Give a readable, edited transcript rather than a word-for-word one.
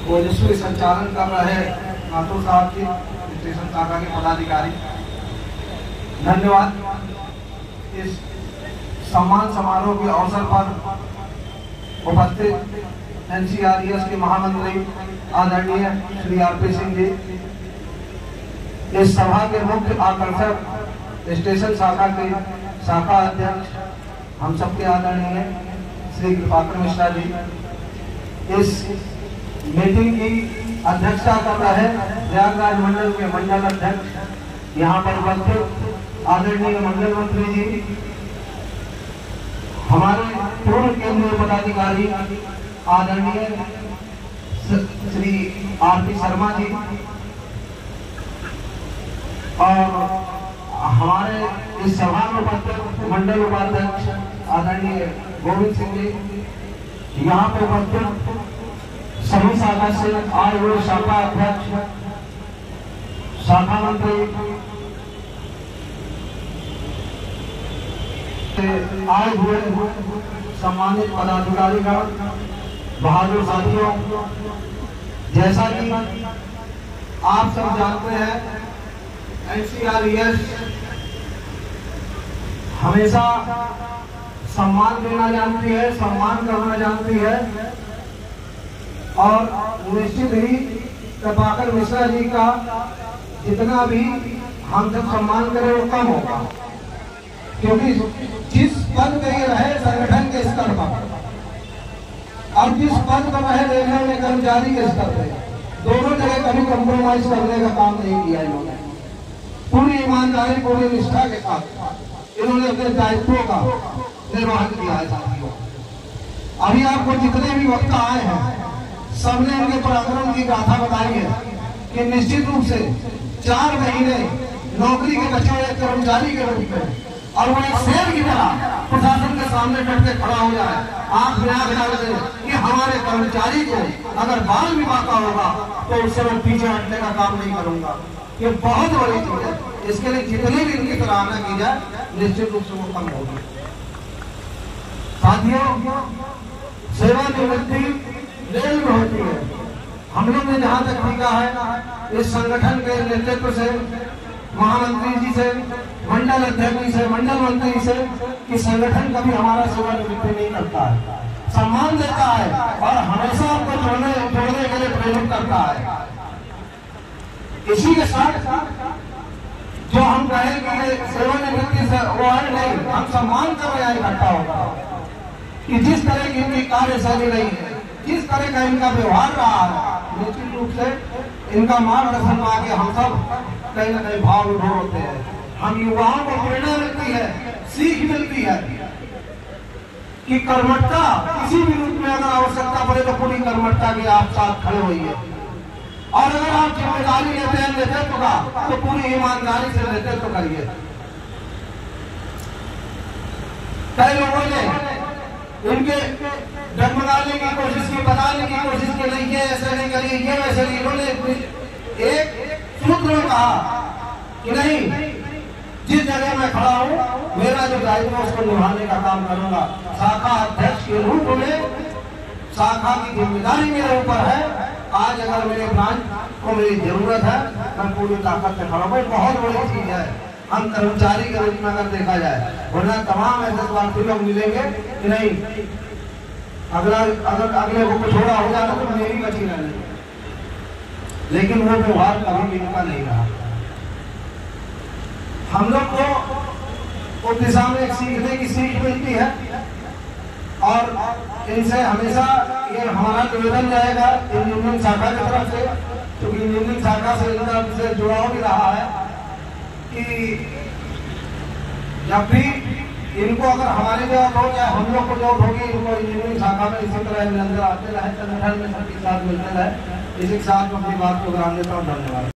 ओजस्वी संचालन कर रहे माथुर साहब जी, स्टेशन शाखा के पदाधिकारी, धन्यवाद। इस सम्मान समारोह के अवसर पर उपस्थित एनसीआरईएस के महामंत्री आदरणीय श्री आरपी सिंह जी, इस सभा के मुख्य आकर्षक स्टेशन शाखा के शाखा अध्यक्ष हम सबके आदरणीय श्री कृपाकर मिश्रा जी, इस मीटिंग की अध्यक्षता कर रहे प्रयागराज मंडल के मंडल अध्यक्ष यहाँ पर उपस्थित आदरणीय मंडल मंत्री जी, हमारे पूर्व केंद्रीय पदाधिकारी आदरणीय श्री आरपी शर्मा जी, और हमारे इस सभा में उपस्थित मंडल उपाध्यक्ष आदरणीय गोविंद सिंह जी, यहाँ पर उपस्थित सभी शाखा से आए हुए शाखा अध्यक्ष, शाखा मंत्री, आए हुए सम्मानित पदाधिकारीगण, बहादुर साथियों, जैसा कि आप सब जानते हैं एनसीआरईएस हमेशा सम्मान देना जानती है, सम्मान करना जानती है, और निश्चित ही कृपाकर मिश्रा जी का जितना भी हम सब सम्मान करें वो कम होगा, क्योंकि जिस पद पे ये रहे संगठन के स्तर पर और जिस पद पर रहे रेलवे में कर्मचारी के स्तर पे, दोनों जगह कभी कंप्रोमाइज करने का काम नहीं किया इन्होंने। पूरी ईमानदारी, पूरी निष्ठा के साथ इन्होंने अपने दायित्वों का निर्वहन किया है। साथियों, अभी आपको जितने भी वक्ता आए हैं सबने उनके पराक्रम की गाथा बताई है कि निश्चित रूप से 4 महीने नौकरी के बचे हुए कर्मचारी के रूप में और वो एक शेर की तरह प्रशासन के सामने डट के खड़ा हो जाए, आंख में आंख डाल दे कि हमारे कर्मचारी को अगर बाल विवाह का होगा तो उससे मैं पीछे हटने का काम नहीं करूंगा। ये बहुत बड़ी चीज है। इसके लिए जितनी भी इनकी सराहना की जाए निश्चित रूप से वो कम होगी। साथियों, सेवानिवृत्ति रेल में होती है। हम लोग ने जहां तक सीखा है इस संगठन के नेतृत्व से, महामंत्री जी से, मंडल अध्यक्ष जी से, मंडल मंत्री से, कि संगठन कभी हमारा सेवानिवृत्ति नहीं करता है, सम्मान देता है और हमेशा आपको जोड़ने के लिए प्रेरित करता है। इसी के साथ जो हम कहें कि सेवानिवृत्ति से वो है नहीं, हम सम्मान कर रहे हैं इकट्ठा होगा कि जिस तरह की इनकी कार्यशैली रही है, जिस तरह का इनका व्यवहार रहा है, निश्चित रूप से इनका मार्गदर्शन पाके हम सब कहीं न कहीं भाव विभोर होते हैं। हम युवाओं को प्रेरणा मिलती है, सीख मिलती है कि कर्मठता किसी भी रूप में अगर आवश्यकता पड़े तो पूरी कर्मठता के आप साथ खड़े होइए, और अगर आप जिम्मेदारी लेते हैं नेतृत्व का तो पूरी ईमानदारी से नेतृत्व करिए। कई लोगों ने इनके डगमगाने की कोशिश की, बताने की कोशिश की, नहीं ये ऐसे नहीं करिए, ये वैसे नहीं। इन्होंने एक सूत्र में कहा कि नहीं, जिस जगह मैं खड़ा हूं मेरा जो दायित्व है उसको निभाने का काम करूंगा। शाखा अध्यक्ष के रूप में शाखा की जिम्मेदारी मेरे ऊपर है। आज अगर मेरे ब्रांच को मेरी जरूरत है मैं पूरी ताकत से खड़ा हूं। बहुत बड़ी चीज है हम कर्मचारी के रूप में अगर देखा जाए, वरना तमाम ऐसे स्वार्थी लोग मिलेंगे कि नहीं अगर अगले को कुछ थोड़ा हो जाता तो मेरी बची रहने, लेकिन वो व्यवहार कभी भी इनका नहीं रहा। हम लोग को उस दिशा में एक सीखने की सीख मिलती है और इनसे हमेशा ये हमारा निवेदन रहेगा इंजीनियरिंग शाखा की तरफ से, क्योंकि इंजीनियरिंग शाखा से इनका से जुड़ाव भी रहा है कि जब भी इनको अगर हमारी जरूरत हो या हम लोग को जरूरत होगी, इनको इंजीनियरिंग शाखा में इसी तरह अंदर आते रहे, संगठन में सबके साथ मिलते रहे। इसी के साथ अपनी बात को विराम देता हूँ। धन्यवाद।